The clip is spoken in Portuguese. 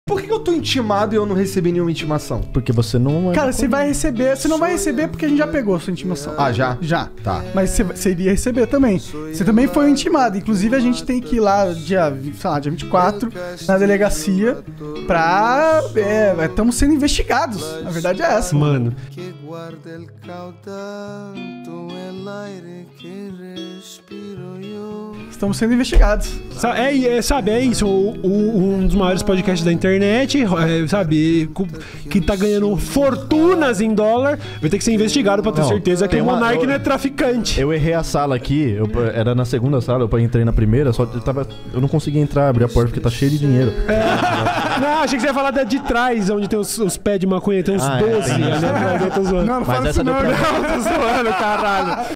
Por que eu tô intimado e eu não recebi nenhuma intimação? Porque você não... Cara, você vai receber... Você não vai receber porque a gente já pegou a sua intimação. Ah, já? Já. Tá. Mas você iria receber também. Você também foi intimado. Inclusive, a gente tem que ir lá dia 24, na delegacia, pra... Estamos sendo investigados. A verdade é essa. Mano. Estamos sendo investigados. Sabe, é isso. Um dos maiores podcasts da internet, sabe, que tá ganhando fortunas em dólar, vai ter que ser investigado pra ter certeza que o Monark não é traficante. Eu errei a sala aqui, era na segunda sala, eu entrei na primeira, eu não consegui entrar, abrir a porta porque tá cheio de dinheiro. Não, achei que você ia falar da de trás, onde tem os pés de maconha, tem uns 12 ali atrás, eu tô zoando. Não, Mas fala essa isso deu não, pra... não. Tô zoando, caralho.